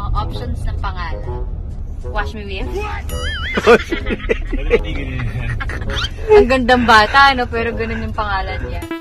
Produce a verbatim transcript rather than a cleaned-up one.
ano, options ng pangalan. Wash me with? Ang gandang bata, no? Pero ganun yung pangalan niya.